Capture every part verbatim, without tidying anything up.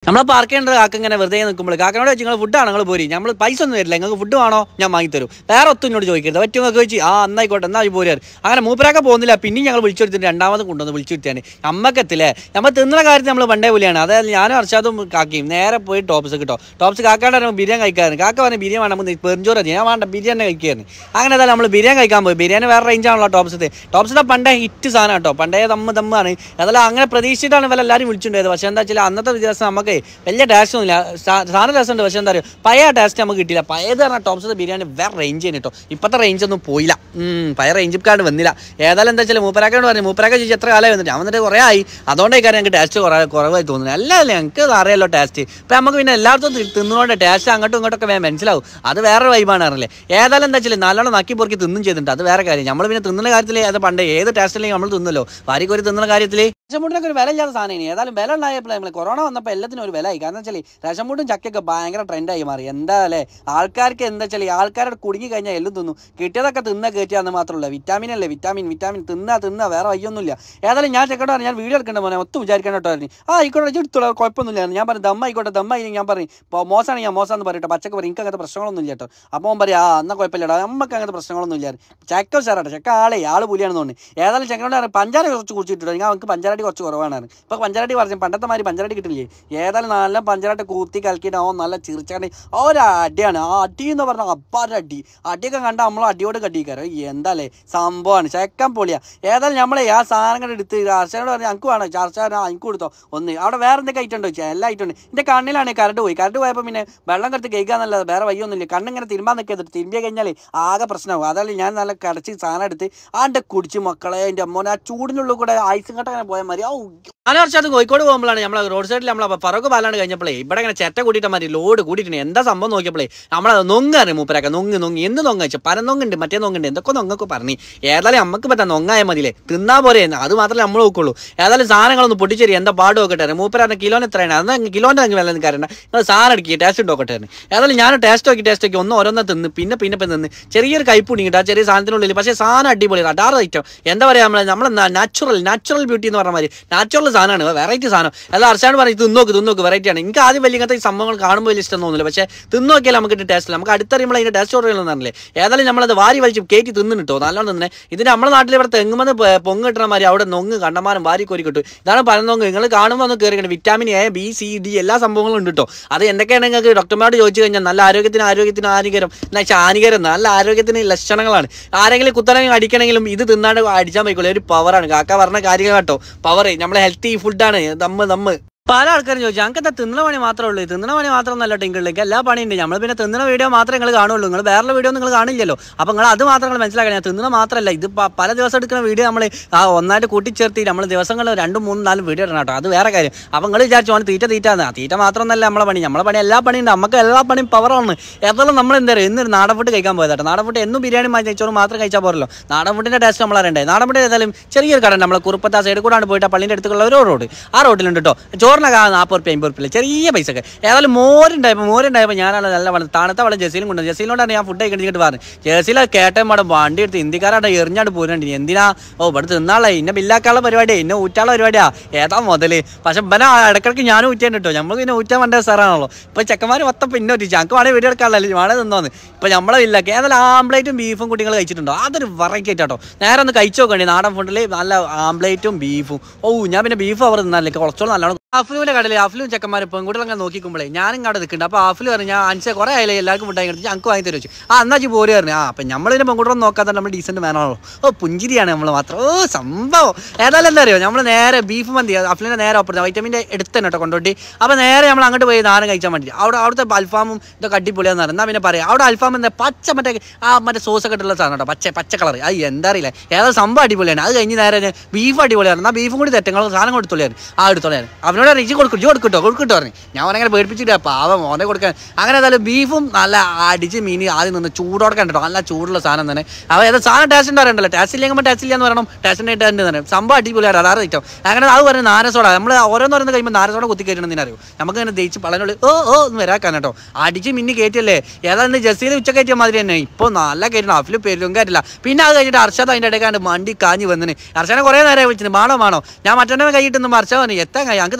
നമ്മളെ പാർക്ക് ചെയ്യേണ്ടത് കാക്ക ഇങ്ങനെ വെറുതെ നിൽക്കുമ്പോൾ കാക്കനോട് വെച്ച് നിങ്ങൾ ഫുഡാണ് നിങ്ങൾ പോരി നമ്മൾ പൈസ ഒന്നും തരില്ല നിങ്ങൾക്ക് ഫുഡ് വേണോ ഞാൻ വാങ്ങിത്തരും വേറെ ഒത്തും എന്നോട് ചോദിക്കരുത് പറ്റും നിങ്ങൾക്ക് വെച്ച് ആ എന്നായിക്കോട്ടെ എന്നാൽ പോരാ അങ്ങനെ മൂപ്പരാക്ക പോകുന്നില്ല പിന്നെ ഞങ്ങൾ വിളിച്ചെടുത്തിട്ട് രണ്ടാമത് കൊണ്ടുവന്ന് വിളിച്ചെടുത്താണ് നമ്മക്കെത്തില്ലേ നമ്മൾ തിന്നുന്ന കാര്യത്തിൽ നമ്മൾ പണ്ടേ പോലെയാണ് അതായത് ഞാനും അർഷാദും കാക്കയും നേരെ പോയി ടോപ്സ് കിട്ടോ ടോപ്സ് കാക്കാണ്ട് ബിരിയാണി കഴിക്കാറുണ്ട് കാക്ക പറഞ്ഞ ബിരിയാണി വേണം പെരിഞ്ചോറ് ഞാൻ വേണ്ട ബിരിയാണി കഴിക്കായിരുന്നു അങ്ങനെ ഏതായാലും നമ്മൾ ബിരിയാണി കഴിക്കാൻ പോയി ബിരിയാണി വേറെ റേഞ്ചാണല്ലോ ടോപ്സിത്തെ ടോപ്സിന്റെ പണ്ടേ ഹിറ്റ് സാധനം കേട്ടോ പണ്ടേ തമ്മ തമ്മാണ് അതെല്ലാം അങ്ങനെ പ്രതീക്ഷിച്ചിട്ടാണ് ഇവരെ എല്ലാവരും വിളിച്ചിട്ടുണ്ടായത് പക്ഷേ എന്താ വെച്ചാൽ അന്നത്തെ ദിവസം നമുക്ക് വലിയ ടേസ്റ്റ് ഒന്നുമില്ല സാധനം രസമുണ്ട് പക്ഷേ എന്താ പറയുക പഴയ ടേസ്റ്റ് നമുക്ക് കിട്ടിയില്ല പഴയത് പറഞ്ഞാൽ ടോപ്സിന്റെ ബിരിയാണി വേറെ റേഞ്ച് ചെയ്യുന്നു കേട്ടോ ഇപ്പോഴത്തെ റേഞ്ച് ഒന്നും പോയില്ല പഴയ റേഞ്ച് കാർഡ് വന്നില്ല ഏതായാലും എന്താ വെച്ചാൽ മൂപ്പരാക്കോട് പറഞ്ഞു മൂപ്പരാക്ക ചോദിച്ചു എത്ര കാലമായി വന്നിട്ട് ഞാൻ വന്നിട്ട് കുറേ ആയി അതുകൊണ്ടേ കാര്യം ഞങ്ങൾക്ക് ടേസ്റ്റ് കുറേ കുറവായി തോന്നുന്നു അല്ല അല്ലേ ഞങ്ങൾക്ക് അറിയാമല്ലോ ടേസ്റ്റ് ഇപ്പം നമുക്ക് പിന്നെ എല്ലായിടത്തും തിന്നുകൊണ്ട് ടേസ്റ്റ് അങ്ങോട്ടും ഇങ്ങോട്ടൊക്കെ വേഗം മനസ്സിലാവും അത് വേറെ വൈബാണ് അറിയില്ലേ ഏതായാലും എന്താ വെച്ചാൽ നല്ലോണം നക്കി പൊറുക്കി തിന്നും ചെയ്തിട്ടുണ്ട് അത് വേറെ കാര്യം നമ്മൾ പിന്നെ തിന്നുന്ന കാര്യത്തിൽ അത് പണ്ടേ ഏത് ടേസ്റ്റിലേക്ക് നമ്മൾ തിന്നല്ലോ വാരിക്കോരി തിന്നുന്ന കാര്യത്തിൽ റേഷൻപൂട്ടിനൊക്കെ ഒരു വില ഇല്ലാത്ത സാധനം ഏതായാലും വില ഉണ്ടായപ്പോൾ നമ്മൾ കൊറോണ വന്നപ്പോൾ എല്ലാത്തിനും ഒരു വിലയായി കാരണം വെച്ചാൽ റേഷൻപൂട്ടും ചക്കയൊക്കെ ഭയങ്കര ട്രെൻഡായി മാറി എന്താ അല്ലേ ആൾക്കാർക്ക് എന്താ വെച്ചാൽ ആൾക്കാരോട് കുടുങ്ങി കഴിഞ്ഞാൽ എല്ലാം തിന്നു കിട്ടിയതൊക്കെ തിന്ന കയറ്റിയാന്ന് മാത്രമല്ല വിറ്റാമിൻ അല്ലേ വിറ്റാമിൻ വിറ്റാമിൻ തിന്നാ തിന്നാ വേറെ വയ്യൊന്നുമില്ല ഏതായാലും ഞാൻ ചെക്കോട്ട് പറഞ്ഞു ഞാൻ വീഡിയോ എടുക്കേണ്ട മോനെ ഒത്തും വിചാരിക്കാൻ കേട്ടോ പറഞ്ഞു ആ ആയിക്കോട്ടെ എടുത്തോളാം കുഴപ്പമൊന്നുമില്ല ഞാൻ പറഞ്ഞു ദമ്മ ആയിക്കോട്ടെ ദമ്മ ആയി ഞാൻ പറഞ്ഞു ഇപ്പോൾ മോശമാണ് ഞാൻ മോശം എന്ന് പറയട്ടെ പച്ചക്ക് പറയും എനിക്ക് അങ്ങനത്തെ പ്രശ്നങ്ങളൊന്നും ഇല്ല കേട്ടോ അപ്പോൾ പറയാം ആ എന്നാൽ കുഴപ്പമില്ലടാ നമുക്ക് അങ്ങനത്തെ പ്രശ്നങ്ങളൊന്നും ഇല്ല ചക്ക ഉഷാറാട്ടെ ചക്ക ആളെ ആൾ പുലിയാണെന്ന് തോന്നുന്നു ഏതായാലും ചെക്കനോട് പറഞ്ഞു പഞ്ചാര കുറച്ച് കുടിച്ചിട്ടോ ഞാൻ അവർക്ക് പഞ്ചാരടി കുറച്ച് കുറവാണ് ഇപ്പോൾ പഞ്ചാരടി പറഞ്ഞു പണ്ടത്തെ മാതിരി പഞ്ചാരടി കിട്ടില്ലേ ഏതായാലും നല്ല പഞ്ചാരട്ട് കൂത്തി കലക്കിയിട്ട് അവൻ നല്ല ചിരിച്ചാണ്ട് ഒരടിയാണ് ആ അടി എന്ന് പറഞ്ഞാൽ അപ്പാരുടെ അടി അടിയൊക്കെ കണ്ടാൽ നമ്മൾ അടിയോട് കട്ടിക്കാരോ എന്താ അല്ലേ സംഭവമാണ് ചെക്കൻ പൊളിയാ ഏതായാലും നമ്മളെ ആ സാധനങ്ങൾ എടുത്ത് അർച്ചനോട് പറഞ്ഞു എനിക്ക് വേണോ അർച്ചന എനിക്ക് കൊടുത്തോ ഒന്ന് അവിടെ വേറെ എന്തൊക്കെ ഐറ്റം ഉണ്ടോ വെച്ചാൽ എല്ലാ ഐറ്റം ഉണ്ട് എൻ്റെ കണ്ണിലാണ് കറണ്ട് പോയി കറണ്ട് പോയപ്പോൾ പിന്നെ വെള്ളം കടുത്ത് കഴിക്കാന്നല്ലാതെ വേറെ വയ്യൊന്നുമില്ല കണ്ണിങ്ങനെ തിരുമ്പാൻ നിൽക്കരുത് തിരുമ്പിയ കഴിഞ്ഞാൽ ആകെ പ്രശ്നമാകും അതായത് ഞാൻ നല്ല കടച്ച് സാധനം എടുത്ത് ആൻ്റെ കുടിച്ച് മക്കളെ എൻ്റെ അമ്മോനെ ആ ചൂടിനുള്ളിൽ കൂടെ ഐസും കട്ട അങ്ങനെ പോയാൽ മതി ആ നാല് വർഷം കോഴിക്കോട് പോകുമ്പോഴാണ് നമ്മൾ റോഡ് സൈഡിൽ നമ്മളെ പറക്ക് പാലാണ് കഴിഞ്ഞപ്പോഴേ ഇവിടെ ഇങ്ങനെ ചെറ്റ കൂട്ടിയിട്ട് മതി ലോഡ് കൂട്ടിയിട്ടുണ്ട് എന്താ സംഭവം നോക്കിയപ്പോഴേ നമ്മളെ നൊങ്ങാറ് മൂപ്പരൊക്കെ നൊങ്ങ് നൊങ്ങി എന്ത് നൊങ്ങ വെച്ചാൽ പല നൊങ്ങുണ്ട് മറ്റേ നൊങ്ങുണ്ട് എന്തൊക്കെ നൊങ്ങൊക്കെ പറഞ്ഞു ഏതായാലും നമുക്ക് പറ്റാ നൊങ്ങായ മതിയില്ലേ തിന്നാ പോരെ അത് മാത്രമേ നമ്മൾ നോക്കുള്ളൂ ഏതായാലും സാധനങ്ങളൊന്ന് പൊട്ടിച്ചേരി എന്താ പാട് നോക്കട്ടെ മൂപ്പരാണ് കിലോന് എത്രയാണ് അന്ന് കിലോൻ്റെ അങ്ങ് വില നിൽക്കാറുണ്ട് നിങ്ങൾ സാധനം എടുക്കി ടേസ്റ്റ് നോക്കട്ടെ ഏതായാലും ഞാൻ ടേസ്റ്റ് നോക്കി ടേസ്റ്റ് നോക്കി ഒന്ന് ഓരോന്ന് തിന്ന് പിന്നെ പിന്നെ പിന്നെ നിന്ന് ചെറിയൊരു കൈപ്പുണിങ്ങിട്ട് ആ ചെറിയ സാധനത്തിനുള്ളിൽ പക്ഷേ സാധനം അടിപൊളി അടാറ് ഐറ്റം എന്താ പറയുക നമ്മൾ നമ്മളെ നാച്ചുറൽ നാച്ചുറൽ ബ്യൂട്ടി എന്ന് പറഞ്ഞ മാതിരി നാച്ചുറൽ സാധനമാണ് വെറൈറ്റി സാധനം അല്ല അർച്ചാണ് പറയും തിന്നോക്ക് തിന്നോക്ക് വെറൈറ്റിയാണ് എനിക്ക് ആദ്യം വലിയ ഇങ്ങനത്തെ സംഭവങ്ങൾ കാണുമ്പോൾ വലിയ ഇഷ്ടം തോന്നില്ല പക്ഷേ തിന്നോക്കിയാൽ നമുക്ക് ടേസ്റ്റ് നമുക്ക് അടുത്തറിയുമ്പോൾ അതിൻ്റെ ടേസ്റ്റ് ഓർഡറില്ലെന്ന് പറഞ്ഞില്ലേ ഏതായാലും നമ്മളത് വാരി വലിച്ച് കയറ്റി തിന്നിട്ടോ നല്ലോണം തിന്നെ ഇതിന് നമ്മുടെ നാട്ടിൽ ഇവിടെ തെങ്ങുമെന്ന് പൊങ്ങ് കിട്ടുന്ന മാതിരി അവിടെ നൊങ്ങ് കണ്ടമാനം വാരി കോരി കിട്ടും ഇതാണ് പല നൊങ്ങ് നിങ്ങൾ കാണുമ്പോൾ ഒന്ന് കയറിക്കണം vitamin A B C D എല്ലാ സംഭവങ്ങളും ഉണ്ട് കേട്ടോ അത് എന്തൊക്കെയാണ് നിങ്ങൾക്ക് ഡോക്ടർമാരോട് ചോദിച്ചു കഴിഞ്ഞാൽ നല്ല ആരോഗ്യത്തിന് ആരോഗ്യത്തിന് ഹാനികരം എന്ന് വെച്ചാൽ ഹാനികരം നല്ല ആരോഗ്യത്തിന് ലക്ഷണങ്ങളാണ് ആരെങ്കിലും കുത്തനെങ്കിൽ അടിക്കണമെങ്കിലും ഇത് തിന്നാണ്ട് അടിച്ചാൽ പോയിക്കോളൂ ഒരു പവറാണ് കാക്ക പറഞ്ഞ കാര്യങ്ങൾ കേട്ടോ പവർ നമ്മളെ ഹെൽത്തി ഫുഡാണ് നമ്മ നമ്മ പല ആൾക്കാരും ചോദിച്ചു ഞങ്ങൾക്ക് തിന്നണ പണി മാത്രമേ ഉള്ളൂ തിന്നണ പണി മാത്രമൊന്നല്ല ടിങ്കിളിലേക്ക് എല്ലാ പണിയുണ്ട് നമ്മൾ പിന്നെ തിന്നണ വീഡിയോ മാത്രമേ നിങ്ങൾ കാണുള്ളൂ നിങ്ങൾ വേറെ വീഡിയോ നിങ്ങൾ കാണില്ലല്ലോ അപ്പോൾ നിങ്ങൾ അത് മാത്രം നിങ്ങൾ മനസ്സിലാക്കണം തിന്നണ മാത്രമല്ല ഇത് പല ദിവസം എടുക്കുന്ന വീഡിയോ നമ്മൾ ആ ഒന്നായിട്ട് കൂട്ടിച്ചേർത്തി നമ്മൾ ദിവസങ്ങൾ രണ്ടും മൂന്നും നാലും വീഡിയോ ഇടണം കേട്ടോ അത് വേറെ കാര്യം അപ്പോൾ നിങ്ങൾ വിചാരിച്ചു അവൻ തീറ്റ തീറ്റാന്ന് തീറ്റ മാത്രമൊന്നല്ല നമ്മളെ പണി നമ്മളെ പണി എല്ലാ പണിയുണ്ട് നമുക്ക് എല്ലാ പണിയും പവറാണ് എപ്പോഴും നമ്മൾ എന്താ പറയുക ഇന്നൊരു നാടൻ ഫുഡ് കഴിക്കാൻ പോയതാട്ടോ നാടൻ ഫുഡ് എന്നും ബിരിയാണി മാറ്റിച്ചോറ് മാത്രം കഴിച്ചാൽ പോരല്ലോ നാടൻ ഫുഡിൻ്റെ ടേസ്റ്റ് നമ്മൾ അറിയണ്ടേ നാടൻ ഫുഡ് ഏതായാലും ചെറിയൊരു കട നമ്മൾ കുറുപ്പത്ത സൈഡിൽ കൂടാണ് പോയിട്ട് ആ പള്ളിൻ്റെ അടുത്തുള്ള ഒരു റോഡ് ആ റോഡിലുണ്ട് കേട്ടോ ചോറിനൊക്കെ നാൽപ്പത് റുപ്യ അമ്പത് റുപ്യ ചെറിയ പൈസക്ക് ഏതായാലും മോരുണ്ടായപ്പോൾ മോരുണ്ടായപ്പോൾ ഞാനാണ് നല്ല വെള്ളം തണുത്ത വെള്ളം ജസീലും കൊണ്ട് ജസീലോണ്ടാണ് ഞാൻ ഫുഡ് കഴിക്കണ്ടിട്ട് പറഞ്ഞു ജസീല കേട്ടൻ മാഡം വണ്ടി എടുത്ത് ഇന്ത്യക്കാരായിട്ട് എറിഞ്ഞാണ്ട് പോരുന്നുണ്ട് എന്തിനാ ഓ ഇവിടെ തിന്നാളെ ഇന്നെ ബില്ലാക്കാനുള്ള പരിപാടി എന്നെ ഊറ്റാനുള്ള പരിപാടിയാ ഏതാ മുതല് പക്ഷെ ഇവനെ ഇടയ്ക്കിടയ്ക്ക് ഞാനും ഊറ്റാൻ കേട്ടോ നമ്മൾ പിന്നെ ഊറ്റാൻ വേണ്ട സാറാണല്ലോ ഇപ്പൊ ചെക്കന്മാർ മൊത്തം പിന്നെ ഒറ്റിച്ചു ഞങ്ങൾക്ക് വേണേൽ വീഡിയോ എടുക്കാനല്ലേ വേണേ തിന്നോന്ന് ഇപ്പൊ നമ്മളെ ഇല്ലാക്കെ ഏതായാലും ആംപ്ലേറ്റും ബീഫും കുട്ടികൾ കഴിച്ചിട്ടുണ്ടോ അതൊരു വെറൈറ്റി ആയിട്ടോ നേരെ ഒന്ന് കഴിച്ചു നോക്കണ്ടേ നാടൻ ഫുഡിൽ നല്ല ആംപ്ലേറ്റും ബീഫും ഓ ഞാൻ പിന്നെ ബീഫ് അവർ തിന്നാലേ കുറച്ചോളം നല്ലോണം അഫ്ലുവിന്റെ കടയിൽ അഫ്ലും ചെക്കന്മാരും പെൺകുട്ടികൾ അങ്ങനെ നോക്കിക്കുമ്പോഴേ ഞാനും അവിടെ നിൽക്കുന്നുണ്ട് അപ്പോൾ അഫ്ലു പറഞ്ഞു ഞാൻ അഞ്ച് കുറേ ആയില്ലേ എല്ലാവർക്കും ഫുഡ് കഴിച്ചിട്ട് ഞങ്ങൾക്ക് വാങ്ങി തരും വെച്ചു ആ എന്നാ പോര് പറഞ്ഞു ആ അപ്പം നമ്മളിതിനെ പെൺകുട്ടികളൊന്നും നോക്കാത്ത നമ്മൾ ഡീസൻറ്റ് മാനാണല്ലോ ഓ പുഞ്ചിരിയാണ് നമ്മൾ മാത്രം ഓ സംഭവം ഏതായാലും എന്താ അറിയോ നമ്മൾ നേരെ ബീഫ് മന്തി അഫ്ലിൻ്റെ നേരെ ഒപ്പുറത്ത് വൈറ്റമിൻ്റെ എടുത്ത് തന്നെ കേട്ടോ കൊണ്ടോട്ടി അപ്പോൾ നേരെ നമ്മൾ അങ്ങോട്ട് പോയി നാരം കഴിച്ചാൽ വേണ്ടി അവിടെ അവിടുത്തെ അൽഫാമും ഇതൊക്കെ അടിപൊളിയാന്ന് പറഞ്ഞു എന്നാൽ പിന്നെ പറയാം അവിടെ അൽഫാം എന്താ പച്ച മറ്റേ ആ മറ്റേ സോസൊക്കെ ഇട്ടുള്ള സാധനം കേട്ടോ പച്ച പച്ച കളർ അത് എന്താ അറിയില്ല ഏതായാലും സംഭവം അടിപൊളിയാണ് അത് കഴിഞ്ഞ് നേരെ ബീഫ് അടിപൊളിയാണ് എന്നാൽ ബീഫും കൂടി തെറ്റങ്ങൾ സാധനം കൊടുത്തോളിയാണ് ആ എടുത്തോളിയാണ് അവനോട് റിച്ച് കൊടുക്കും കൊടുക്കട്ടോ കൊടുക്കട്ടോ പറഞ്ഞു ഞാൻ അവനങ്ങനെ പേടിപ്പിച്ചിട്ട് പാവം മോനെ കൊടുക്കാൻ അങ്ങനെ ഏതായാലും ബീഫും നല്ല അടിച്ച് മീൻ ആദ്യം നിന്ന് ചൂടോടെ കണ്ടോ നല്ല ചൂടുള്ള സാധനം തന്നെ അവ ഏതാ സാധനം ടേസ്റ്റ് ഉണ്ടാകണ്ടല്ലോ ടേസ്റ്റ് ഇല്ലെങ്കിൽ ടേസ്റ്റ് ഇല്ല എന്ന് പറയണം ടേസ്റ്റിൻ്റെ ടേസ്റ്റ് തന്നെ സംഭവം അടിപൊളിയാണ് അതാറ് ഐറ്റം അങ്ങനെ അത് പറയുന്നത് നാരസോട നമ്മൾ ഓരോന്നോരോന്ന് കഴിയുമ്പോൾ നാരസോട കുത്തി കയറ്റണമെന്ന് അറിയോ നമുക്ക് ഇങ്ങനെ ദയിച്ച് പളനോട് ഓ ഓ എന്ന് വരാക്കാൻ കേട്ടോ അടിച്ച് മിന്നി കയറ്റിയല്ലേ ഏതാണ്ട് ജസീൽ ഉച്ച കയറ്റിയ മാതിരി തന്നെ ഇപ്പോൾ നല്ല കയറ്റണം അഫിൽ പെരും കയറ്റില്ല പിന്നെ അത് കഴിഞ്ഞിട്ട് അർഷദ് അതിൻ്റെ ഇടയ്ക്കാണ്ട് മണ്ടി കാഞ്ഞ് വന്നിന് അർഷനെ കുറേ നേരം വിളിച്ചിന് മാണോ മാണോ ഞാൻ മറ്റൊന്നെ കൈയിട്ടൊന്നും അർഷ പറഞ്ഞു എത്താൻ കഴിയും ഞങ്ങൾക്ക് തന്നെ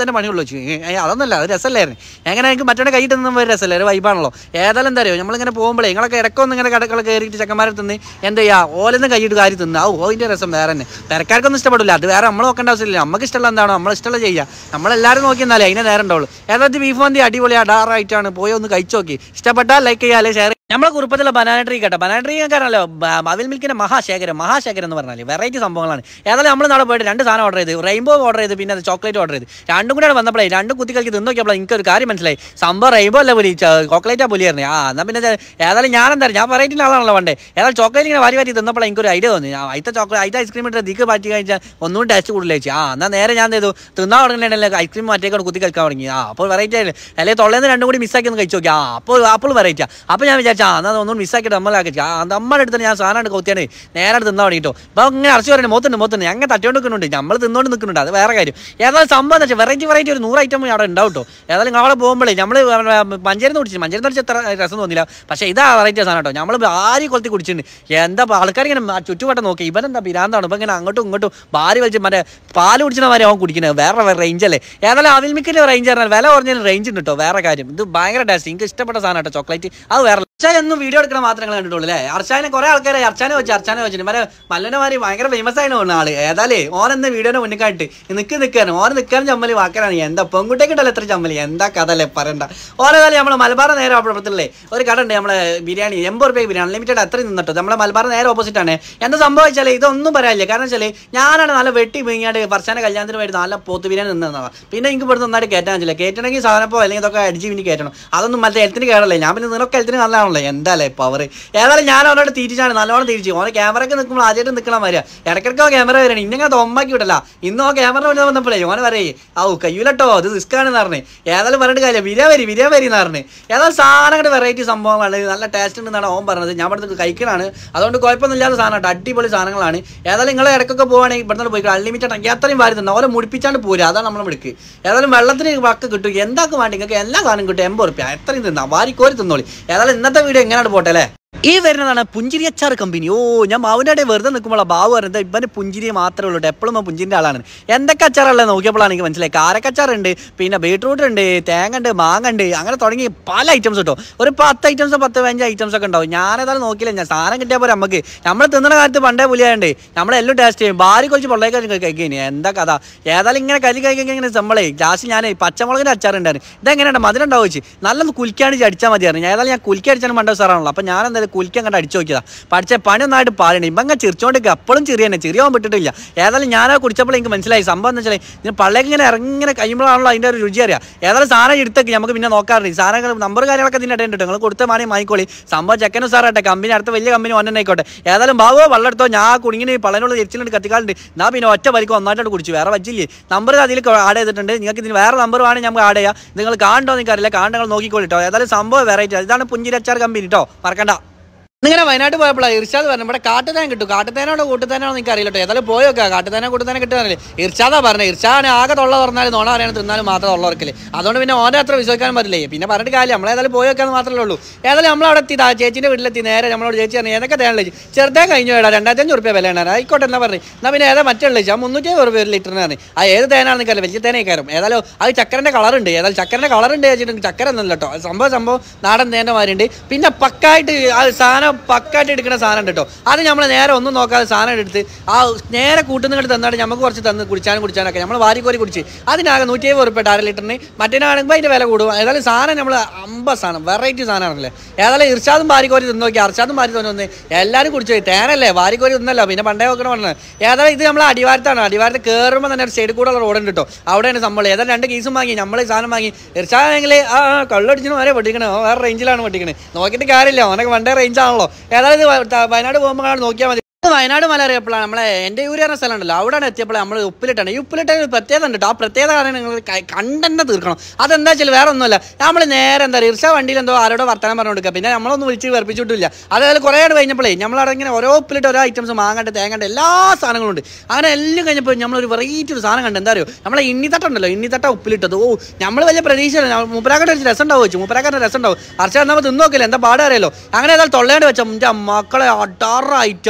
തന്നെ പണിയുള്ളൂ വെച്ചു. അതൊന്നുമല്ല, അത് രസമല്ലായിരുന്നു. എങ്ങനെ എനിക്ക് മറ്റേ കൈ തിന്നുമ്പോൾ ഒരു രസമല്ലേ, ഒരു വൈബാണല്ലോ. ഏതായാലും എന്താ അറിയോ, നമ്മളിങ്ങനെ പോകുമ്പോഴേ നിങ്ങളൊക്കെ ഇടക്കൊന്നും ഇങ്ങനെ കടകൾ കയറിയിട്ട് ചെക്കന്മാരെ തിന്ന് എന്താ ചെയ്യുക, ഓലെന്ന് കൈയിട്ട് കാര്യം തിന്ന് ആ ഓതിൻ്റെ രസം വേറെ തന്നെ. തിരക്കാർക്കൊന്നും ഇഷ്ടപ്പെടില്ല, അത് വേറെ നമ്മൾ നോക്കേണ്ട ആവശ്യമില്ല. നമുക്ക് ഇഷ്ടമുള്ള എന്താണോ നമ്മൾ ഇഷ്ടമുള്ള ചെയ്യുക. നമ്മളെല്ലാവരും നോക്കി എന്നാലേ അതിനെ നേരം ഉണ്ടാവുള്ളൂ. ഏതായാലും ബീഫ് മന്തി അടിപൊളി അടാറായിട്ടാണ്, പോയി ഒന്ന് കഴിച്ചു നോക്കി. ഇഷ്ടപ്പെട്ടാൽ ലൈക്ക് ചെയ്യുക, അല്ലെങ്കിൽ ഷെയർ. നമ്മളെ കുറുപ്പത്തിലെ ബനാന ട്രീ കേട്ടോ, ബനാന ട്രീ കാരണല്ലോ അവിൽ മിൽക്കിന്റെ മഹാശേഖരം. മഹാശേഖരം എന്ന് പറഞ്ഞാൽ വെറൈറ്റി സംഭവങ്ങളാണ്. ഏതായാലും നമ്മൾ നാളെ പോയിട്ട് രണ്ട് സാധനം ഓർഡർ ചെയ്ത്, റെയിൻബോ ഓർഡർ ചെയ്ത്, പിന്നെ അത് ചോക്ലേറ്റ് ഓർഡർ ചെയ്ത്. രണ്ടും കൂടെ വന്നപ്പോഴേ രണ്ടും കുത്തി കളിക്ക് തിന്ന് നോക്കിയപ്പോൾ എനിക്കൊരു കാര്യം മനസ്സിലായി. സംഭവം റെയിൻബോ അല്ല പുലി, ചോക്ലേറ്റാ പുലിയായിരുന്നു. ആ എന്നാൽ പിന്നെ ഏതായാലും ഞാൻ എന്താ ഞാൻ വെറൈറ്റിൻ്റെ ആളാണല്ലോ പണ്ടേ. ഏതായാലും ചോക്ലേറ്റ് ഇങ്ങനെ വാരി വാരി തിന്നപ്പോൾ എനിക്കൊരു ഐഡിയ തോന്നി. അതിത്തെ ചോക്ലേറ്റ് അതിത്തെ ഐസ്ക്രീം ഇട്ട് ദിക്ക് മാറ്റി കഴിച്ചാൽ ഒന്നും ടേസ്റ്റ് കൂടുതൽ വെച്ചു. ആ എന്നാൽ നേരെ ഞാൻ ചെയ്തു തിന്നാൻ തുടങ്ങിയിട്ടുണ്ടെങ്കിൽ ഐസ്ക്രീം മാറ്റിയേക്കാണ് കുത്തി കളിക്കാൻ തുടങ്ങി. ആ അപ്പോൾ വെറൈറ്റി ആയില്ലേ, അല്ലെങ്കിൽ തൊള്ളേന്ന് രണ്ടും കൂടി മിസ്സാക്കി ഒന്ന് കഴിച്ചു നോക്കി. ആ അപ്പോൾ അപ്പോൾ വെറൈറ്റിയാ. അപ്പോൾ ഞാൻ വിചാരിച്ചു ആ എന്നാൽ ഒന്നും മിസ്സാക്കി നമ്മളാക്കി. ആ നമ്മുടെ അടുത്ത് ഞാൻ സാധനം കൊത്തിയാണ് നേരെ തിന്നാൻ വേണ്ടിട്ടോ. അപ്പോൾ ഇങ്ങനെ അറച്ചു പറയുന്നത് മോത്തുണ്ട് മോത്തുണ്ട് ഞങ്ങൾ തട്ടിയോണ്ട് നിൽക്കുന്നുണ്ട്, നമ്മൾ തിന്നോണ്ട് നിൽക്കുന്നുണ്ട്, അത് വേറെ കാര്യം. ഏതായാലും സംഭവം എന്ന് വെച്ചാൽ വെറൈറ്റി വെറൈറ്റി ഒരു നൂറ് ഐറ്റം അവിടെ ഉണ്ടാവും കേട്ടോ. ഏതായാലും അവിടെ പോകുമ്പോഴേ നമ്മൾ മഞ്ചേരി കുടിച്ചു, മഞ്ചേരി കുടിച്ച് എത്ര രസം തോന്നില്ല. പക്ഷേ ഇതാ വെറൈറ്റി സാധനം കേട്ടോ. നമ്മൾ ആരി കൊളുത്തി കുടിച്ചിട്ടുണ്ട്. എന്താ ആൾക്കാർ ഇങ്ങനെ ചുറ്റുവട്ടം നോക്കി, ഇവനെന്താ പിരാന്താണ് ഇപ്പം ഇങ്ങനെ അങ്ങോട്ടും ഇങ്ങോട്ടും ഭാരി വലിച്ച് മറ്റേ പാല് കുടിച്ചിന വരെ അവൻ കുടിക്കുന്നത്. വേറെ വേറെ റേഞ്ചല്ലേ. ഏതായാലും അവിൽ മിൽക്കിൻ്റെ റേഞ്ച് പറഞ്ഞാൽ വില പറഞ്ഞാൽ റേഞ്ച് ഉണ്ട് കേട്ടോ. വേറെ കാര്യം ഇത് ഭയങ്കര ടേസ്റ്റ്, എനിക്ക് ഇഷ്ടപ്പെട്ട സാധനം കേട്ടോ ചോക്ലേറ്റ്. അത് വേറെ അർച്ചാൻ ഒന്നും വീഡിയോ എടുക്കുന്ന മാത്രമേ കണ്ടിട്ടുള്ളൂ അല്ലേ. അർച്ചാനെ കുറെ ആൾക്കാരെ അർച്ചാനെ വെച്ച് അർച്ചാനെ വെച്ചിട്ട് മറ്റേ മല്ലന്മാര് ഭയങ്കര ഫേമസ് ആയിരുന്നു തോന്നുന്ന ആള്. ഏതായാലേ ഓനെന്ന് വീഡിയോനെ മുന്നിക്കായിട്ട് നിൽക്ക് നിൽക്കാനും ഓനെ നിൽക്കാനും ചമ്മല് വാക്കാനാണ്. എന്താ പെൺകുട്ടിയൊക്കെണ്ടല്ലോ എത്ര ചമ്മല്, എന്താ കഥ അല്ലേ പറയണ്ട. ഓരേതായാലും നമ്മളെ മലബാർ നേരെ അപ്പുറത്തല്ലേ ഒരു കട ഉണ്ട്, നമ്മളെ ബിരിയാണി എൺപത് റുപ്യ ബിരിയാണി അൺലിമിറ്റഡ് അത്രയും നിന്നിട്ടോ. നമ്മളെ മലബാർ നേരെ ഓപ്പോസിറ്റ് ആണ്. എന്താ സംഭവിച്ചാൽ ഇതൊന്നും പറയാനില്ല. കാരണം വെച്ചാൽ ഞാനാണ് നല്ല വെട്ടി വീങ്ങാണ്ട് ഫർസാന്റെ കല്യാണത്തിന് വേണ്ടി നല്ല പോത്ത് ബിരിയാണി നിന്നതാണ്. പിന്നെ എനിക്ക് ഇവിടെ നന്നായിട്ട് കയറ്റാൻ പറ്റില്ല. കയറ്റണമെങ്കിൽ സാധനപ്പോ അല്ലെങ്കിൽ ഇതൊക്കെ അടിച്ച് പിന്നെ കയറ്റണം. അതൊന്നും മറ്റേ ഹെൽത്തിന് കേടല്ലേ. ഞാൻ പിന്നെ നിനക്ക് ഹെൽത്തിന് നല്ലതാണല്ലോ. എന്താല്ലേ പവർ. ഏതായാലും ഞാൻ അവനോട് തിരിച്ചാണ് നല്ലോണം തിരിച്ചു. ഓനെ ക്യാമറയ്ക്ക് നിൽക്കുമ്പോൾ ആദ്യമായിട്ട് നിൽക്കണം വരിക. ഇടയ്ക്കിടയ്ക്കോ ക്യാമറ വരണം. ഇന്നങ്ങനെ തൊമ്മാക്കി വിട്ടല്ല. ഇന്നോ ക്യാമറ വന്ന് വന്നപ്പോഴേ ഓനെ പറയേ ഔ കയ്യൂലട്ടോ അത് റിസ്ക്കാണെന്ന് പറഞ്ഞേ. ഏതായാലും പറഞ്ഞിട്ട് കാര്യം വിര വരി വിര വരി എന്ന് പറഞ്ഞേ. ഏതായാലും സാധനങ്ങളുടെ വെറൈറ്റി സംഭവങ്ങളാണ്, നല്ല ടേസ്റ്റ് ഉണ്ടെന്നാണ് ഓൻ പറഞ്ഞത്. ഞാൻ ഇവിടുത്തെ കഴിക്കലാണ്, അതുകൊണ്ട് കുഴപ്പമൊന്നും ഇല്ലാത്ത സാധനം, അടിപൊളി സാധനങ്ങളാണ്. ഏതായാലും നിങ്ങൾ ഇടയ്ക്കൊക്കെ പോകുകയാണെങ്കിൽ ഇവിടുന്ന് പോയി അൺലിമിറ്റഡ് ആക്കി അത്രയും വാരുന്നുണ്ട്. ഓരോ മുടിപ്പിച്ചാണ്ട് പോരുക, അതാണ് നമ്മൾ എടുക്കുക. ഏതായാലും വെള്ളത്തിന് വക്ക് കിട്ടും, എന്താക്കും വേണ്ടി നിങ്ങൾക്ക് എല്ലാ സാധനം കിട്ടും. എൺപത് റുപ്യ എത്രയും തിന്നാം, വാരിക്കോരി തിന്നോളി. ഏതായാലും ഇന്നത്തെ വീഡിയോ എങ്ങനെയാണ് പോട്ടെ അല്ലേ. ഈ വരുന്നതാണ് പുഞ്ചിരി അച്ചാർ കമ്പനി. ഓ ഞാൻ ബാബുവിൻ്റെ വെറുതെ നിൽക്കുമ്പോൾ ബാബു പറയുന്നത് ഇവന് പുഞ്ചിരി മാത്രമേ ഉള്ളൂ, എപ്പോഴും ആ പുഞ്ചിൻ്റെ ആളാണ്. എന്തൊക്കെ അച്ചാറുള്ളത് നോക്കിയപ്പോഴാണ് എനിക്ക് മനസ്സിലായി. കാരക്കച്ചാറുണ്ട്, പിന്നെ ബീട്രൂട്ട് ഉണ്ട്, തേങ്ങ ഉണ്ട്, മാങ്ങ ഉണ്ട്, അങ്ങനെ തുടങ്ങി പല ഐറ്റംസ് കിട്ടും. ഒരു പത്ത് ഐറ്റംസ് പത്ത് പതിനഞ്ച് ഐറ്റംസ് ഒക്കെ ഉണ്ടാവും. ഞാനേതായാലും നോക്കിയില്ല, ഞാൻ സാധനം കിട്ടിയാൽ പോലെ നമുക്ക് നമ്മൾ തിന്നുന്ന കാലത്ത് പണ്ടേ പുലിയാണ്ട് നമ്മളെല്ലാം ടേസ്റ്റ് ചെയ്യും. ഭാര്യ കുറച്ച് പൊള്ളേക്കാർ കഴിക്കാൻ എന്താ കഥ. ഏതായാലും ഇങ്ങനെ കരി കഴിക്കാൻ ഇങ്ങനെ നമ്മളെ ലാസ്റ്റ് ഞാൻ പച്ചമുളകിൻ്റെ അച്ചാറുണ്ടായിരുന്നു. ഇതെങ്ങനെയാണ് മധുരം ഉണ്ടാവും വെച്ച് നല്ലൊന്ന് കുലിക്കാണ്ട് അടിച്ചാൽ മതിയായിരുന്നു. ഏതായാലും ഞാൻ കുലിക്കി അടിച്ചാൽ മണ്ട സാറാണല്ലോ. അപ്പം ഞാൻ എന്തായാലും കുലിക്കാൻ കണ്ട് അടിച്ചു നോക്കിയതാ. പഠിച്ച പണി ഒന്നായിട്ട് പാടണം. ഇപ്പം ചിരിച്ചോണ്ട് എപ്പോഴും ചെറിയ തന്നെ ചെറിയാൻ വിട്ടിട്ടില്ല. ഏതായാലും ഞാനത് കുടിച്ചപ്പോൾ എനിക്ക് മനസ്സിലായി സംഭവം എന്ന് വെച്ചാൽ ഇതിന് പള്ളേക്ക് ഇങ്ങനെ ഇറങ്ങിങ്ങനെ കഴിയുമ്പോഴാണല്ലോ അതിൻ്റെ ഒരു രുചി അറിയാം. ഏതായാലും സാധനം എടുത്തേക്ക് നമുക്ക് പിന്നെ നോക്കാറുണ്ട്. സാധനങ്ങൾ നമ്പർ കാര്യങ്ങളൊക്കെ ഇതിൻ്റെ ഇടയിൽ നിങ്ങൾ കൊടുത്ത മാണി വാങ്ങിക്കോളി. സംഭവം ചെക്കനും സാറാട്ടെ കമ്പനി അടുത്ത വലിയ കമ്പനി ഒന്നെ ആയിക്കോട്ടെ. ഏതായാലും ബാബോ വെള്ളമെടുത്തോ, ഞാൻ കുടുങ്ങിന് പള്ളനോട് എരിച്ചിലുണ്ട് കത്തിക്കാലുണ്ട്. ഞാൻ പിന്നെ ഒറ്റ വലിക്കും ഒന്നായിട്ടോട് കുടിച്ചു, വേറെ വച്ചില്ലേ. നമ്പർ അതിൽ ആഡ് ചെയ്തിട്ടുണ്ട്. നിങ്ങൾക്ക് ഇതിന് വേറെ നമ്പർ വേണമെങ്കിൽ നമുക്ക് ആഡ് ചെയ്യാം. നിങ്ങൾ കാണണ്ടോ നിങ്ങൾക്ക് അറിയില്ല, കാണങ്ങൾ നോക്കിക്കോളിട്ടോ. ഏതായാലും സംഭവം വെറൈറ്റി. ഇതാണ് പുഞ്ചിരി അച്ചാർ കമ്പനി കേട്ടോ, മറക്കണ്ട. ഇങ്ങനെ വയനാട്ട് പോയപ്പോഴാണ് ഇർഷാദ് പറഞ്ഞു ഇവിടെ കാട്ടുതേൻ കിട്ടും. കാട്ടുതേനോട് കൂട്ടുതേനാണോ നിങ്ങൾക്ക് അറിയില്ല കേട്ടോ. ഏതായാലും പോയൊക്കെ കാട്ടുതേന കൂട്ടുതേന കിട്ടുന്നില്ലേ. ഇർഷാദാ പറഞ്ഞത്. ഇർഷാദ് ആകെ തൊള്ള പറഞ്ഞാലും നോണ അറിയാൻ തിന്നാലും മാത്രം ഉള്ളവർക്കില്ലേ. അതുകൊണ്ട് പിന്നെ ഓനെ അത്ര വിശ്വസിക്കാൻ പറ്റില്ലേ. പിന്നെ പറഞ്ഞിട്ട് കാര്യം നമ്മളേതായാലും പോയൊക്കെയെന്ന് മാത്രമേ ഉള്ളൂ. ഏതായാലും നമ്മളവിടെ എത്തി ചേച്ചിൻ്റെ വീട്ടിലെത്തി. നേരെ നമ്മളോട് ചേച്ചി പറഞ്ഞു ഏതൊക്കെ തേനല്ലേ ചെറുതേ കഴിഞ്ഞു വേടാ രണ്ടായിരത്തി അഞ്ഞൂറ് റുപ്യ വില ഉണ്ടായിരുന്നു. ആയിക്കോട്ടെ എന്നാ പറഞ്ഞു. എന്നാൽ പിന്നെ ഏതാ മറ്റുള്ള ആ മുന്നൂറ്റി അമ്പത് റുപ്യ ഒരു ലിറ്ററിനാണ്. ആ ഏത് തേനാണെന്ന് കയറി വലിയ തേനേ കയറും. ഏതായാലും അത് ചക്കരൻ്റെ കളറുണ്ട്. ഏതായാലും ചക്കരൻ്റെ കളറുണ്ട് വെച്ചിട്ട് ചക്കര എന്നല്ല കേട്ടോ. സംഭവം സംഭവം നാടൻ തേൻ്റെ മാതിരിയുണ്ട്. പിന്നെ പക്കായിട്ട് ആ സാധനം പക്കായിട്ട് എടുക്കുന്ന സാധനം കേട്ടോ. അത് നമ്മൾ നേരെ ഒന്നും നോക്കാതെ സാധനം എടുത്ത് ആ നേരെ കൂട്ടുന്നിട്ട് തന്നാട്ട് നമുക്ക് കുറച്ച് തന്ന് കുടിച്ചാനും കുടിച്ചാനൊക്കെ നമ്മൾ വാരിക്കോരി കുടിച്ച് അതിനാകെ നൂറ്റി അമ്പത് റുപ്യ അര ലിറ്ററിന്. മറ്റേനാണെങ്കിൽ അതിൻ്റെ വില കൂടും. ഏതായാലും സാധനം നമ്മൾ അമ്പത് സാധനം വെറൈറ്റി സാധനമാണല്ലേ. ഏതായാലും ഇർഷാദും വാരിക്കോരി തിന്ന് നോക്കി. അർഷാദും വാരി തോന്നുന്നു എല്ലാവരും കുടിച്ചു പോയി. തേനല്ലേ വാരിക്കോരി തിന്നല്ലോ. പിന്നെ പണ്ടേ നോക്കണം പറഞ്ഞത്. ഏതായാലും ഇത് നമ്മൾ അടിവാരത്താണ്. അടിവാരത്ത് കയറുമ്പോൾ തന്നെ ഒരു സൈഡിൽ കൂടെ ഉള്ള റോഡുണ്ട് കേട്ടോ. അവിടെയാണ് സംഭവം. ഏതായാലും രണ്ട് കേസും വാങ്ങി നമ്മൾ സാധനം വാങ്ങി. ഇർഷാദെങ്കിൽ ആ കള്ളടിച്ചിന് വരെ പൊട്ടിക്കണേ. വേറെ റേഞ്ചിലാണ് പൊട്ടിക്കണേ. നോക്കിയിട്ട് കാര്യമില്ല, അവനൊക്കെ വണ്ടേ റേഞ്ചാണല്ലോ. ഏതായാലും വയനാട് പോകുമ്പോൾ നോക്കിയാൽ മതി. വയനാട് മല അറിയപ്പോഴാണ് നമ്മളെ എൻ്റെ ഊര് പറഞ്ഞ സ്ഥലം ഉണ്ടല്ലോ. അവിടെ എത്തിയപ്പോൾ നമ്മൾ ഉപ്പിലിട്ടാണ്. ഈ ഉപ്പിലിട്ട പ്രത്യേകത ഉണ്ട് കേട്ടോ. ആ പ്രത്യേകത കാരണം നിങ്ങൾ കണ്ടന്നെ തീർക്കണം. അതെന്താ വെച്ചാൽ വേറെ ഒന്നുമല്ല. നമ്മൾ നേരെ എന്താ പറയുക ഇർഷ വണ്ടിയിൽ എന്തോ ആരോടോ വർത്തമാനം പറഞ്ഞു കൊടുക്കുക. പിന്നെ നമ്മളൊന്നും വിളിച്ച് വെറുപ്പിച്ചിട്ടില്ല. അതേപോലെ കുറേ ആട് കഴിഞ്ഞപ്പോഴേ നമ്മളവിടെ ഇങ്ങനെ ഓരോ ഉപ്പിലിട്ട് ഓരോ ഐറ്റംസ് മാങ്ങണ്ട് തേങ്ങണ്ട് എല്ലാ സാധനങ്ങളും ഉണ്ട്. അങ്ങനെ എല്ലാം കഴിഞ്ഞപ്പോൾ നമ്മളൊരു വെറൈറ്റി ഒരു സാധനം കണ്ട്. എന്താ അറിയോ നമ്മളെ ഇണ്ണിത്തട്ടുണ്ടല്ലോ, ഇണ്ണിത്തട്ട ഉപ്പിലിട്ടത്. ഓ നമ്മൾ വലിയ പ്രതീക്ഷയില്ല. മൂപ്പരാക്കാട്ട് ഒരു രസം ഉണ്ടാവും വെച്ചു. മൂപ്പരാക്കാരുടെ രസം ഉണ്ടാവും. അർച്ച നമ്മൾ തിന്നോക്കില്ല എന്താ പാടാറിയല്ലോ. അങ്ങനെ ഏതായാലും തൊള്ളേണ്ട് വെച്ചാൽ എൻ്റെ മക്കളെ അടാറ് ഐറ്റം അങ്ങനെ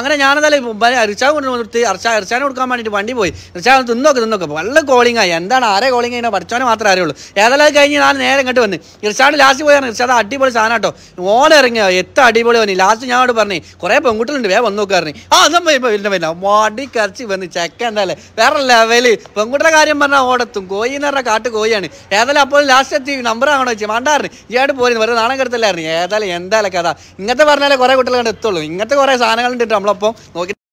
അങ്ങനെ ഞാനതല്ലേ റിച്ചാ കൊണ്ട് നിർത്തി അർച്ചാ ഇർച്ചാനെ കൊടുക്കാൻ വേണ്ടിയിട്ട് വണ്ടി പോയി. റിച്ചാ തിന്നോക്ക് തിന്നോക്ക് നല്ല കോളിംഗ് ആയി. എന്താണ് ആരെ കോളിംഗ് ചെയ്യുന്നത് പഠിച്ചോനെ മാത്രമേ അറിയുള്ളൂ. ഏതെല്ലാം കഴിഞ്ഞ് ഞാൻ നേരെ ഇങ്ങോട്ട് വന്ന് ഇർച്ചാണ്ട് ലാസ്റ്റ് പോയാണ്. ഇർച്ചാദ് അടിപൊളി സാധനം കേട്ടോ. ഓൻ ഇറങ്ങിയോ എത്ര അടിപൊളി വന്നി. ലാസ്റ്റ് ഞാനോട് പറഞ്ഞു കുറേ പെൺകുട്ടികളുണ്ട് വേഗം വന്ന് നോക്കാറിന്. ആ അന്നും വരുന്ന വരുന്ന മടി കരച്ച് വന്ന് ചെക്ക എന്തായാലേ വേറെ ലെവല്. പെൺകുട്ടിയുടെ കാര്യം പറഞ്ഞാൽ ഓടത്തും. കോഴി എന്ന് പറഞ്ഞാൽ കാട്ട് കോഴിയാണ്. ഏതായാലും അപ്പോൾ ലാസ്റ്റ് എത്തി നമ്പർ ആണോ വെച്ചാൽ മണ്ടാറിന് ഇയാട് പോയി വെറുതെ നാണം കെടുത്തല്ലായിരുന്നു. ഏതായാലും എന്തായാലും കഥ ഇങ്ങനത്തെ പറഞ്ഞാലേ കുറേ കുട്ടികൾ കണ്ട് എത്തുള്ളൂ. ഇങ്ങനത്തെ കുറേ സാധനങ്ങളുണ്ട് നമ്മളപ്പം നോക്കി.